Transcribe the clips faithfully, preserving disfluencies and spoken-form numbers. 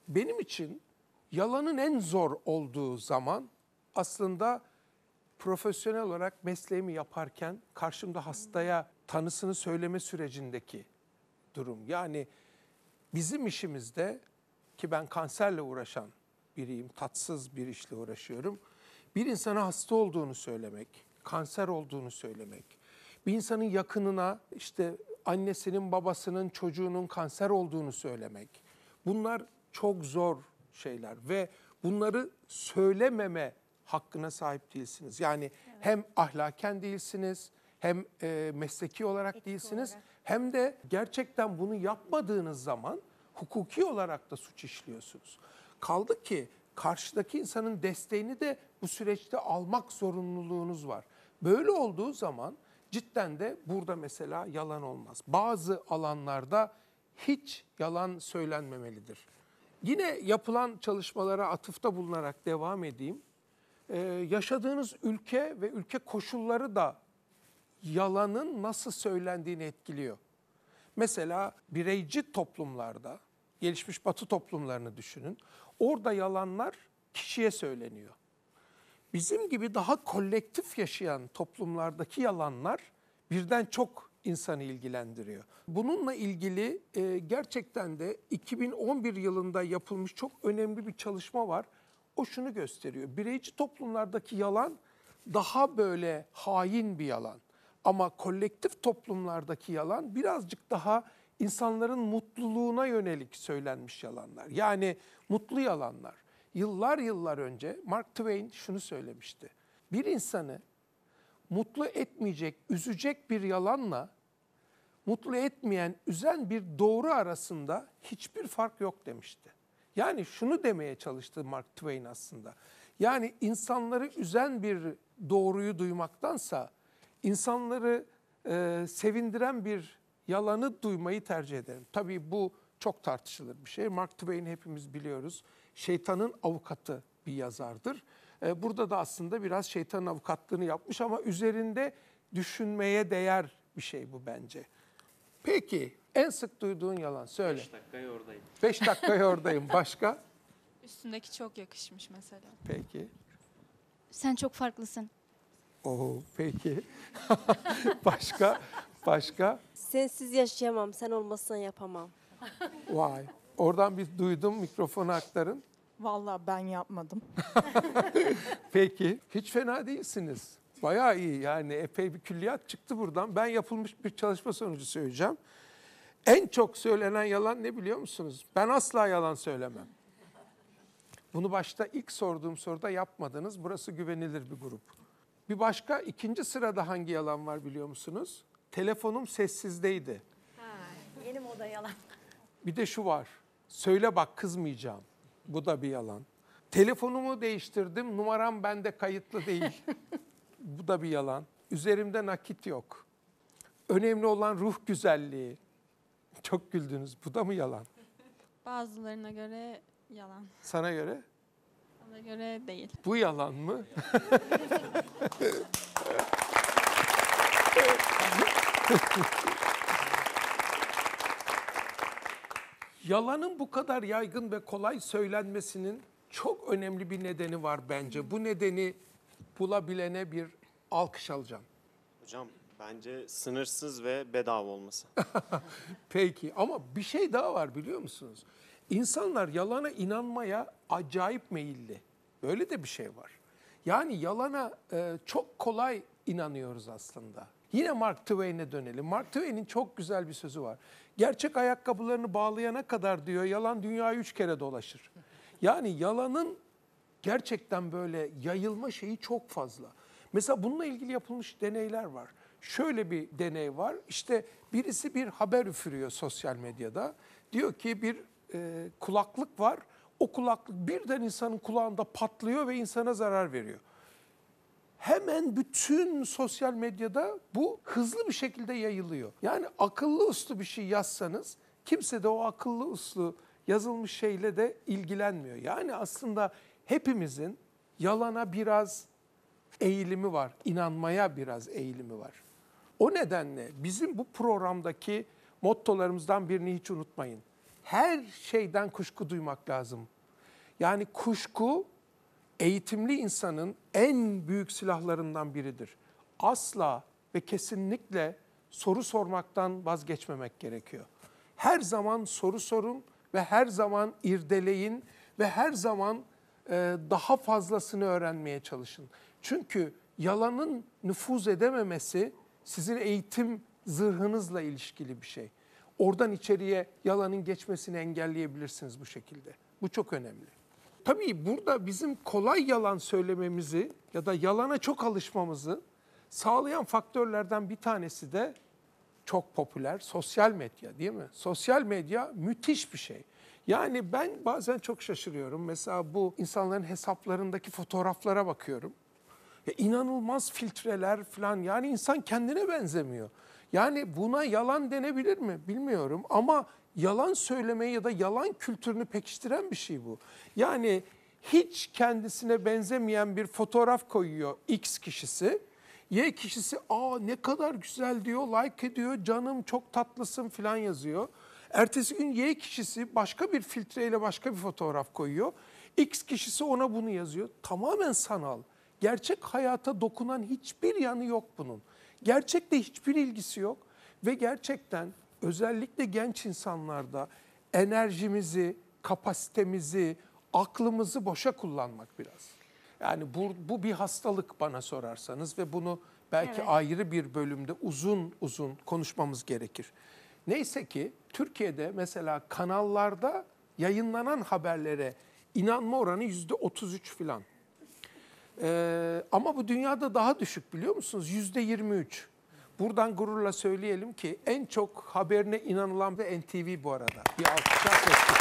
benim için yalanın en zor olduğu zaman aslında profesyonel olarak mesleğimi yaparken karşımda hastaya tanısını söyleme sürecindeki durum. Yani bizim işimizde, ki ben kanserle uğraşan biriyim, tatsız bir işle uğraşıyorum. Bir insana hasta olduğunu söylemek, kanser olduğunu söylemek, bir insanın yakınına işte annesinin, babasının, çocuğunun kanser olduğunu söylemek. Bunlar çok zor şeyler ve bunları söylememe hakkına sahip değilsiniz. Yani evet. Hem ahlaken değilsiniz, hem e, mesleki olarak Etik değilsiniz, olarak. Hem de gerçekten bunu yapmadığınız zaman hukuki olarak da suç işliyorsunuz. Kaldı ki karşıdaki insanın desteğini de bu süreçte almak zorunluluğunuz var. Böyle olduğu zaman cidden de burada mesela yalan olmaz. Bazı alanlarda hiç yalan söylenmemelidir. Yine yapılan çalışmalara atıfta bulunarak devam edeyim. Ee, yaşadığınız ülke ve ülke koşulları da yalanın nasıl söylendiğini etkiliyor. Mesela bireyci toplumlarda, gelişmiş Batı toplumlarını düşünün. Orada yalanlar kişiye söyleniyor. Bizim gibi daha kolektif yaşayan toplumlardaki yalanlar birden çok insanı ilgilendiriyor. Bununla ilgili e, gerçekten de iki bin on bir yılında yapılmış çok önemli bir çalışma var. O şunu gösteriyor. Bireyci toplumlardaki yalan daha böyle hain bir yalan. Ama kolektif toplumlardaki yalan birazcık daha insanların mutluluğuna yönelik söylenmiş yalanlar. Yani mutlu yalanlar. Yıllar yıllar önce Mark Twain şunu söylemişti. Bir insanı mutlu etmeyecek, üzecek bir yalanla mutlu etmeyen, üzen bir doğru arasında hiçbir fark yok demişti. Yani şunu demeye çalıştı Mark Twain aslında. Yani insanları üzen bir doğruyu duymaktansa insanları e, sevindiren bir yalanı duymayı tercih ederim. Tabii bu çok tartışılır bir şey. Mark Twain'i hepimiz biliyoruz. Şeytanın avukatı bir yazardır. E, burada da aslında biraz şeytanın avukatlığını yapmış ama üzerinde düşünmeye değer bir şey bu bence. Peki en sık duyduğun yalan söyle. Beş dakikaya oradayım. Beş dakikaya oradayım. Başka? Üstündeki çok yakışmış mesela. Peki. Sen çok farklısın. Oo, peki. Başka? Başka? Sensiz yaşayamam, sen olmasan yapamam. Vay. Oradan bir duydum, mikrofonu aktarın. Vallahi ben yapmadım. Peki. Hiç fena değilsiniz. Bayağı iyi yani epey bir külliyat çıktı buradan. Ben yapılmış bir çalışma sonucu söyleyeceğim. En çok söylenen yalan ne biliyor musunuz? Ben asla yalan söylemem. Bunu başta ilk sorduğum soruda yapmadınız. Burası güvenilir bir grup. Bir başka ikinci sırada hangi yalan var biliyor musunuz? Telefonum sessizdeydi. Ha, yeni moda yalan. Bir de şu var. Söyle bak kızmayacağım. Bu da bir yalan. Telefonumu değiştirdim. Numaram bende kayıtlı değil. Bu da bir yalan. Üzerimde nakit yok. Önemli olan ruh güzelliği. Çok güldünüz. Bu da mı yalan? Bazılarına göre yalan. Sana göre? Bana göre değil. Bu yalan mı? Yalanın bu kadar yaygın ve kolay söylenmesinin çok önemli bir nedeni var bence. Bu nedeni bulabilene bir alkış alacağım. Hocam bence sınırsız ve bedava olması. Peki ama bir şey daha var biliyor musunuz? İnsanlar yalana inanmaya acayip meyilli. Böyle de bir şey var. Yani yalana e, çok kolay inanıyoruz aslında. Yine Mark Twain'e dönelim. Mark Twain'in çok güzel bir sözü var. Gerçek ayakkabılarını bağlayana kadar diyor yalan dünyayı üç kere dolaşır. Yani yalanın gerçekten böyle yayılma şeyi çok fazla. Mesela bununla ilgili yapılmış deneyler var. Şöyle bir deney var. İşte birisi bir haber üfürüyor sosyal medyada. Diyor ki bir e, kulaklık var. O kulaklık birden insanın kulağında patlıyor ve insana zarar veriyor. Hemen bütün sosyal medyada bu hızlı bir şekilde yayılıyor. Yani akıllı uslu bir şey yazsanız kimse de o akıllı uslu yazılmış şeyle de ilgilenmiyor. Yani aslında hepimizin yalana biraz eğilimi var, inanmaya biraz eğilimi var. O nedenle bizim bu programdaki mottolarımızdan birini hiç unutmayın. her şeyden kuşku duymak lazım. Yani kuşku eğitimli insanın en büyük silahlarından biridir. Asla ve kesinlikle soru sormaktan vazgeçmemek gerekiyor. Her zaman soru sorun ve her zaman irdeleyin ve her zaman e, daha fazlasını öğrenmeye çalışın. Çünkü yalanın nüfuz edememesi sizin eğitim zırhınızla ilişkili bir şey. Oradan içeriye yalanın geçmesini engelleyebilirsiniz bu şekilde. Bu çok önemli. Tabii burada bizim kolay yalan söylememizi ya da yalana çok alışmamızı sağlayan faktörlerden bir tanesi de çok popüler sosyal medya, değil mi? Sosyal medya müthiş bir şey. Yani ben bazen çok şaşırıyorum. Mesela bu insanların hesaplarındaki fotoğraflara bakıyorum. Ya inanılmaz filtreler falan, yani insan kendine benzemiyor. Yani buna yalan denebilir mi bilmiyorum ama yalan söylemeyi ya da yalan kültürünü pekiştiren bir şey bu. Yani hiç kendisine benzemeyen bir fotoğraf koyuyor X kişisi. Y kişisi aa ne kadar güzel diyor, like ediyor, canım çok tatlısın falan yazıyor. Ertesi gün Y kişisi başka bir filtreyle başka bir fotoğraf koyuyor. X kişisi ona bunu yazıyor. Tamamen sanal. Gerçek hayata dokunan hiçbir yanı yok bunun. Gerçekle hiçbir ilgisi yok. Ve gerçekten özellikle genç insanlarda enerjimizi, kapasitemizi, aklımızı boşa kullanmak biraz. Yani bu, bu bir hastalık bana sorarsanız ve bunu belki Evet. ayrı bir bölümde uzun uzun konuşmamız gerekir. Neyse ki Türkiye'de mesela kanallarda yayınlanan haberlere inanma oranı yüzde otuz üç falan. Ee, ama bu dünyada daha düşük biliyor musunuz? yüzde yirmi üç. Buradan gururla söyleyelim ki en çok haberine inanılan da N T V bu arada. Bir alkışlar sesli.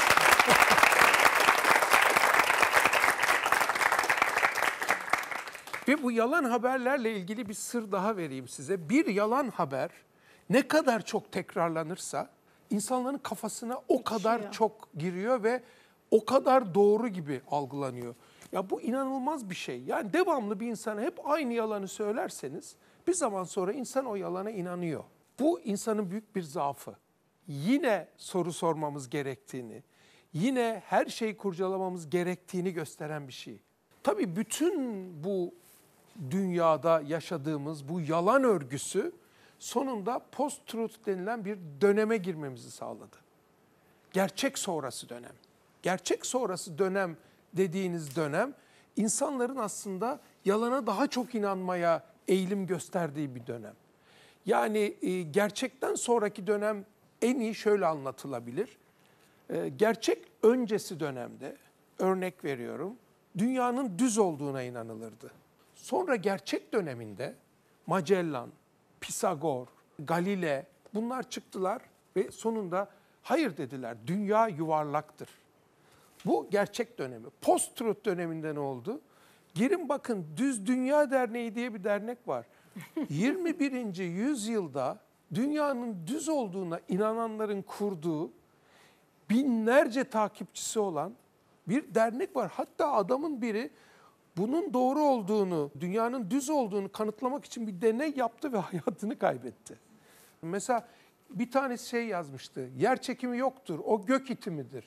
Ve bu yalan haberlerle ilgili bir sır daha vereyim size. Bir yalan haber ne kadar çok tekrarlanırsa insanların kafasına o kadar çok giriyor ve o kadar doğru gibi algılanıyor. Ya bu inanılmaz bir şey. Yani devamlı bir insana hep aynı yalanı söylerseniz bir zaman sonra insan o yalana inanıyor. Bu insanın büyük bir zaafı. Yine soru sormamız gerektiğini, yine her şeyi kurcalamamız gerektiğini gösteren bir şey. Tabii bütün bu dünyada yaşadığımız bu yalan örgüsü sonunda post-truth denilen bir döneme girmemizi sağladı. Gerçek sonrası dönem. Gerçek sonrası dönem dediğiniz dönem insanların aslında yalana daha çok inanmaya eğilim gösterdiği bir dönem. Yani e, gerçekten sonraki dönem en iyi şöyle anlatılabilir. E, gerçek öncesi dönemde, örnek veriyorum, dünyanın düz olduğuna inanılırdı. Sonra gerçek döneminde Magellan, Pisagor, Galile bunlar çıktılar ve sonunda hayır dediler, dünya yuvarlaktır. Bu gerçek dönemi. Post-truth döneminde ne oldu? Girin bakın, Düz Dünya Derneği diye bir dernek var. yirmi birinci yüzyılda dünyanın düz olduğuna inananların kurduğu, binlerce takipçisi olan bir dernek var. Hatta adamın biri bunun doğru olduğunu, dünyanın düz olduğunu kanıtlamak için bir deney yaptı ve hayatını kaybetti. Mesela bir tanesi şey yazmıştı, yer çekimi yoktur, o gök itimidir.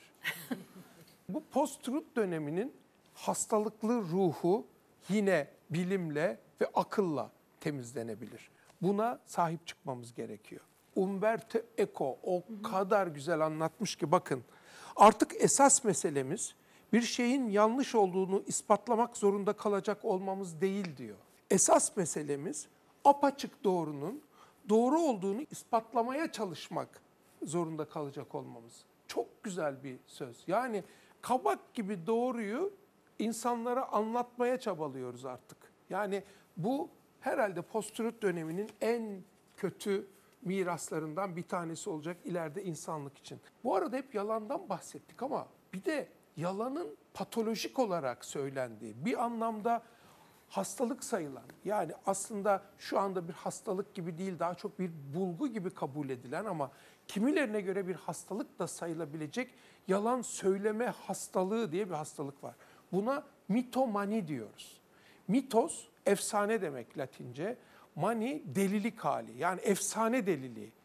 Bu post-truth döneminin hastalıklı ruhu yine bilimle ve akılla temizlenebilir. Buna sahip çıkmamız gerekiyor. Umberto Eco o kadar güzel anlatmış ki bakın, artık esas meselemiz bir şeyin yanlış olduğunu ispatlamak zorunda kalacak olmamız değil diyor. Esas meselemiz apaçık doğrunun doğru olduğunu ispatlamaya çalışmak zorunda kalacak olmamız. Çok güzel bir söz. Yani kabak gibi doğruyu insanlara anlatmaya çabalıyoruz artık. Yani bu herhalde post-truth döneminin en kötü miraslarından bir tanesi olacak ileride insanlık için. Bu arada hep yalandan bahsettik ama bir de yalanın patolojik olarak söylendiği, bir anlamda hastalık sayılan, yani aslında şu anda bir hastalık gibi değil, daha çok bir bulgu gibi kabul edilen ama kimilerine göre bir hastalık da sayılabilecek yalan söyleme hastalığı diye bir hastalık var. Buna mitomani diyoruz. Mitos, efsane demek Latince. Mani, delilik hali. Yani efsane deliliği.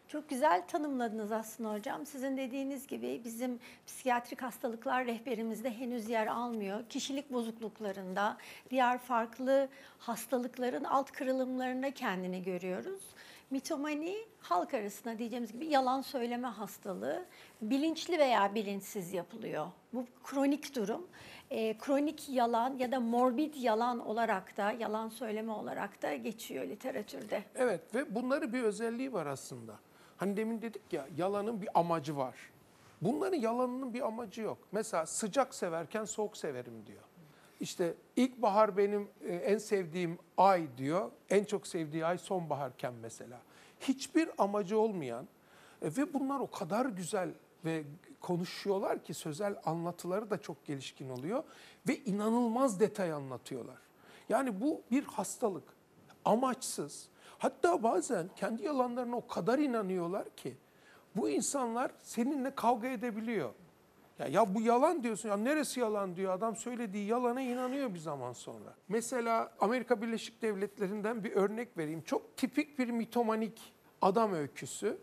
Çok güzel tanımladınız aslında hocam. Sizin dediğiniz gibi bizim psikiyatrik hastalıklar rehberimizde henüz yer almıyor. Kişilik bozukluklarında, diğer farklı hastalıkların alt kırılımlarında kendini görüyoruz. Mitomani halk arasında diyeceğimiz gibi yalan söyleme hastalığı bilinçli veya bilinçsiz yapılıyor. Bu kronik durum. E, kronik yalan ya da morbid yalan olarak da, yalan söyleme olarak da geçiyor literatürde. Evet ve bunların bir özelliği var aslında. Hani demin dedik ya, yalanın bir amacı var. Bunların yalanının bir amacı yok. Mesela sıcak severken soğuk severim diyor. İşte ilkbahar benim e, en sevdiğim ay diyor. En çok sevdiği ay sonbaharken mesela. Hiçbir amacı olmayan e, ve bunlar o kadar güzel ve konuşuyorlar ki sözel anlatıları da çok gelişkin oluyor ve inanılmaz detay anlatıyorlar. Yani bu bir hastalık. Amaçsız. Hatta bazen kendi yalanlarına o kadar inanıyorlar ki bu insanlar seninle kavga edebiliyor. Ya, ya bu yalan diyorsun, ya neresi yalan diyor adam, söylediği yalana inanıyor bir zaman sonra. Mesela Amerika Birleşik Devletleri'nden bir örnek vereyim. Çok tipik bir mitomanik adam öyküsü.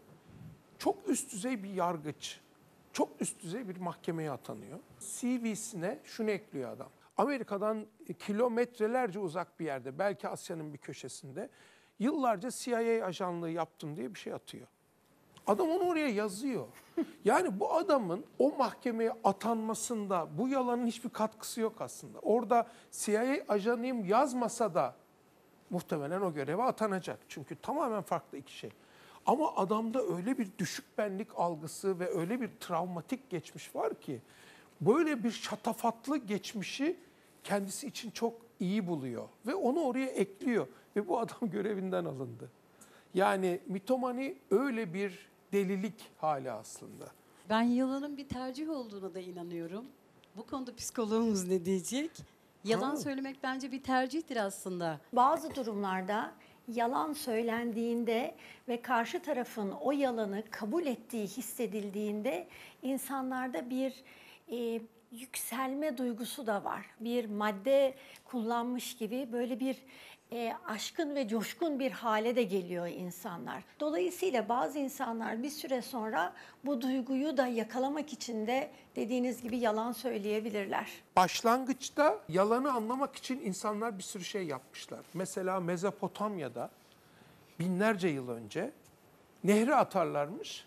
Çok üst düzey bir yargıç, çok üst düzey bir mahkemeye atanıyor. C V'sine şunu ekliyor adam. Amerika'dan kilometrelerce uzak bir yerde, belki Asya'nın bir köşesinde yıllarca C I A ajanlığı yaptım diye bir şey atıyor. Adam onu oraya yazıyor. Yani bu adamın o mahkemeye atanmasında bu yalanın hiçbir katkısı yok aslında. Orada C I A ajanıyım yazmasa da muhtemelen o göreve atanacak. Çünkü tamamen farklı iki şey. Ama adamda öyle bir düşük benlik algısı ve öyle bir travmatik geçmiş var ki böyle bir şatafatlı geçmişi kendisi için çok iyi buluyor ve onu oraya ekliyor ve bu adam görevinden alındı. Yani mitomani öyle bir delilik hali aslında. Ben yalanın bir tercih olduğuna da inanıyorum. Bu konuda psikologumuz ne diyecek? Yalan Ha. söylemek bence bir tercihtir aslında. Bazı durumlarda yalan söylendiğinde ve karşı tarafın o yalanı kabul ettiği hissedildiğinde insanlarda bir e, yükselme duygusu da var. Bir madde kullanmış gibi böyle bir e, aşkın ve coşkun bir hale de geliyor insanlar. Dolayısıyla bazı insanlar bir süre sonra bu duyguyu da yakalamak için de dediğiniz gibi yalan söyleyebilirler. Başlangıçta yalanı anlamak için insanlar bir sürü şey yapmışlar. Mesela Mezopotamya'da binlerce yıl önce nehre atarlarmış.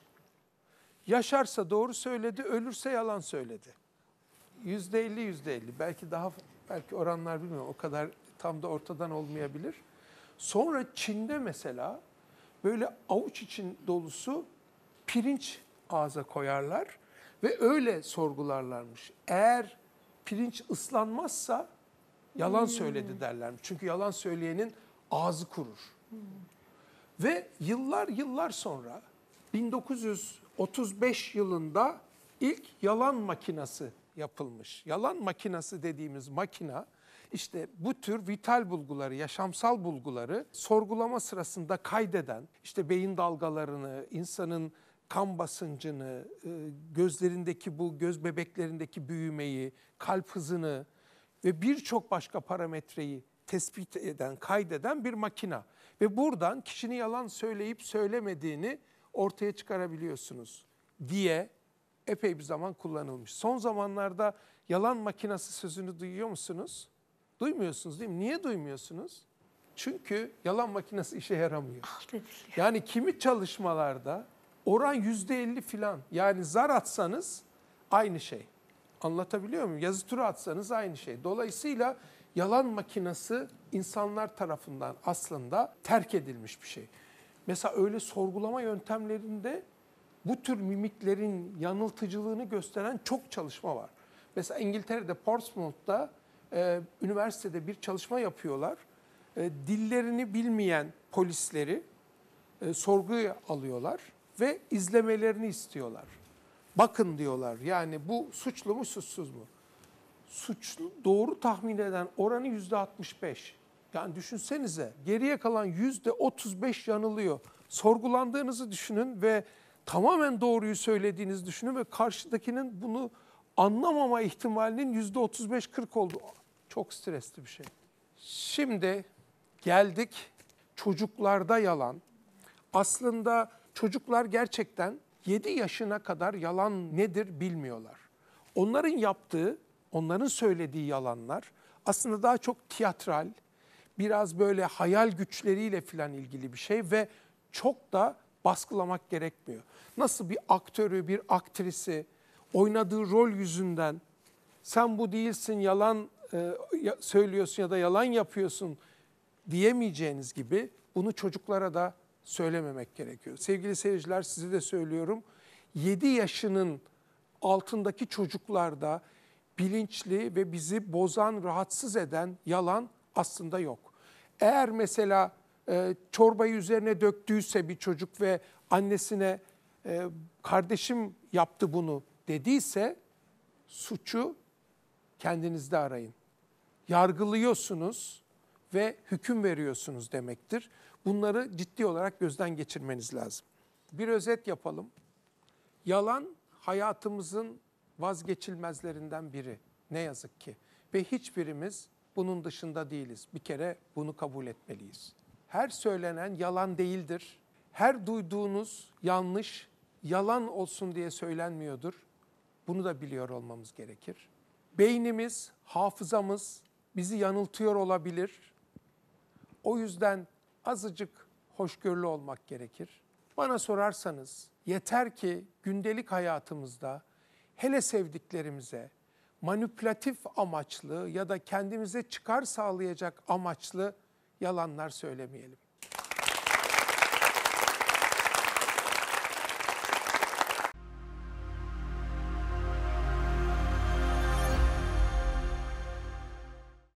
Yaşarsa doğru söyledi, ölürse yalan söyledi. Yüzde elli, yüzde elli. Belki daha, belki oranlar bilmiyorum. O kadar tam da ortadan olmayabilir. Sonra Çin'de mesela böyle avuç için dolusu pirinç ağza koyarlar ve öyle sorgularlarmış. Eğer pirinç ıslanmazsa yalan söyledi derlermiş. Çünkü yalan söyleyenin ağzı kurur. Ve yıllar yıllar sonra bin dokuz yüz otuz beş yılında ilk yalan makinası yapılmış. Yalan makinası dediğimiz makina işte bu tür vital bulguları, yaşamsal bulguları sorgulama sırasında kaydeden, işte beyin dalgalarını, insanın kan basıncını, gözlerindeki bu göz bebeklerindeki büyümeyi, kalp hızını ve birçok başka parametreyi tespit eden, kaydeden bir makina. Ve buradan kişinin yalan söyleyip söylemediğini ortaya çıkarabiliyorsunuz diye epey bir zaman kullanılmış. Son zamanlarda yalan makinası sözünü duyuyor musunuz? Duymuyorsunuz değil mi? Niye duymuyorsunuz? Çünkü yalan makinesi işe yaramıyor. Yani kimi çalışmalarda oran yüzde elli filan. Yani zar atsanız aynı şey. Anlatabiliyor muyum? Yazı tura atsanız aynı şey. Dolayısıyla yalan makinesi insanlar tarafından aslında terk edilmiş bir şey. Mesela öyle sorgulama yöntemlerinde bu tür mimiklerin yanıltıcılığını gösteren çok çalışma var. Mesela İngiltere'de Portsmouth'ta e, üniversitede bir çalışma yapıyorlar. E, dillerini bilmeyen polisleri e, sorguya alıyorlar ve izlemelerini istiyorlar. Bakın diyorlar, yani bu suçlu mu suçsuz mu? Suçlu doğru tahmin eden oranı yüzde altmış beş. Yani düşünsenize, geriye kalan yüzde otuz beş yanılıyor. Sorgulandığınızı düşünün ve tamamen doğruyu söylediğinizi düşünün ve karşıdakinin bunu anlamama ihtimalinin yüzde otuz beş kırk olduğu. Çok stresli bir şey. Şimdi geldik çocuklarda yalan. Aslında çocuklar gerçekten yedi yaşına kadar yalan nedir bilmiyorlar. Onların yaptığı, onların söylediği yalanlar aslında daha çok tiyatral, biraz böyle hayal güçleriyle falan ilgili bir şey ve çok da baskılamak gerekmiyor. Nasıl bir aktörü, bir aktrisi oynadığı rol yüzünden sen bu değilsin, yalan e, söylüyorsun ya da yalan yapıyorsun diyemeyeceğiniz gibi bunu çocuklara da söylememek gerekiyor. Sevgili seyirciler, size de söylüyorum. yedi yaşının altındaki çocuklarda bilinçli ve bizi bozan, rahatsız eden yalan aslında yok. Eğer mesela e, çorbayı üzerine döktüyse bir çocuk ve annesine e, kardeşim yaptı bunu dediyse suçu kendinizde arayın. Yargılıyorsunuz ve hüküm veriyorsunuz demektir. Bunları ciddi olarak gözden geçirmeniz lazım. Bir özet yapalım. Yalan hayatımızın vazgeçilmezlerinden biri. Ne yazık ki. Ve hiçbirimiz bunun dışında değiliz. Bir kere bunu kabul etmeliyiz. Her söylenen yalan değildir. Her duyduğunuz yanlış, yalan olsun diye söylenmiyordur. Bunu da biliyor olmamız gerekir. Beynimiz, hafızamız bizi yanıltıyor olabilir. O yüzden azıcık hoşgörülü olmak gerekir. Bana sorarsanız yeter ki gündelik hayatımızda hele sevdiklerimize manipülatif amaçlı ya da kendimize çıkar sağlayacak amaçlı yalanlar söylemeyelim.